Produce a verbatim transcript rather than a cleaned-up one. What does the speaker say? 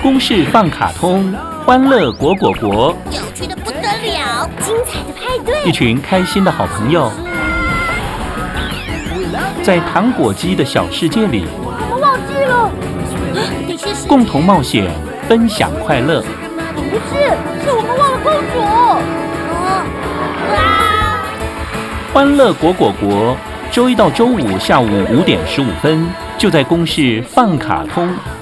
公视放卡通，欢乐果果国， 有趣的不得了，精彩的派对， 一群开心的好朋友，在糖果机的小世界里， 我们忘记了，得是谁？ 共同冒险，分享快乐。 不是，是我们忘了公主。啊！啊！ 欢乐果果国，周一到周五下午五点十五分，就在公视放卡通。